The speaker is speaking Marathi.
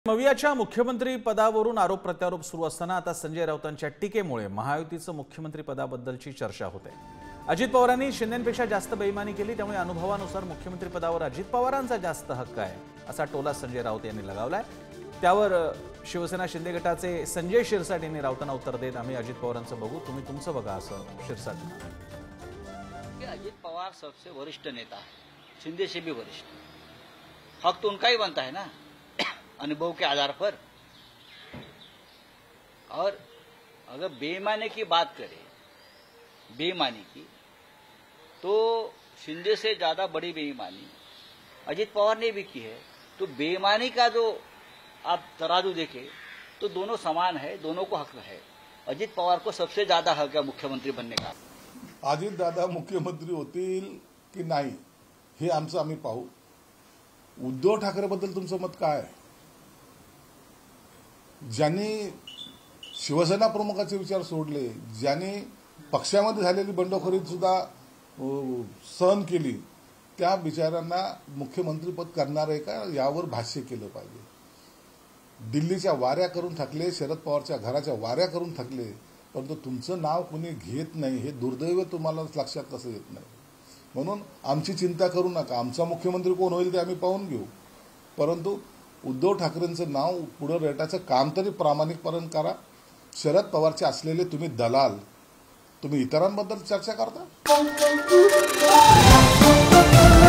मवियाच्या मुख्यमंत्री पदावरून आरोप प्रत्यारोप सुरू असताना आता संजय राऊतांच्या टीकेमुळे महायुतीचं मुख्यमंत्री पदाबद्दलची चर्चा होते। अजित पवारांनी शिंदेपेक्षा जास्त बेईमानी केली, त्यामुळे अनुभवानुसार मुख्यमंत्री पदावर अजित पवारांचा जास्त हक्क आहे असा टोला संजय राऊत यांनी लगावलाय। त्यावर शिवसेना शिंदे गटाचे संजय शिरसाट यांनी राऊतांना उत्तर देत आम्ही अजित पवारांचं बघू, तुम्ही तुमचं बघा असं शिरसाट म्हणाले। अजित पवार सबसे वरिष्ठ नेता है, शिंदे से भी वरिष्ठ। हक तो उनका ही बनता है ना, अनुभव के आधार पर। और अगर बेईमानी की बात करें, बेईमानी की, तो शिंदे से ज्यादा बड़ी बेईमानी अजित पवार ने भी की है। तो बेईमानी का जो आप तराजू देखें तो दोनों समान है, दोनों को हक है। अजित पवार को सबसे ज्यादा हक है मुख्यमंत्री बनने का। अजित दादा मुख्यमंत्री होतील की नाही हे आमचं आम्ही पाहू। उद्धव ठाकरे बद्दल तुमचं मत काय आहे? ज्यांनी शिवसेना प्रमुखाचे विचार सोडले, ज्यांनी पक्षामध्ये झालेली बंडखोरी सुद्धा सहन केली, त्या विचारांना मुख्यमंत्रीपद करणार आहे का यावर भाष्य केलं पाहिजे। दिल्लीच्या वाऱ्या करून थकले, शरद पवारच्या घराच्या वाऱ्या करून थकले, परंतु तुमचं नाव कोणी घेत नाही हे दुर्दैव तुम्हाला लक्षात कसं येत नाही। म्हणून आमची चिंता करू नका, आमचा मुख्यमंत्री कोण होईल ते आम्ही पाहून घेऊ, परंतु उद्धव ठाकरेंचं नाव पुढे रेटाचं काम तरी प्रामाणिकपणे करा। शरद पवारचे असलेले तुम्ही दलाल, तुम्ही इतरांबद्दल चर्चा करता।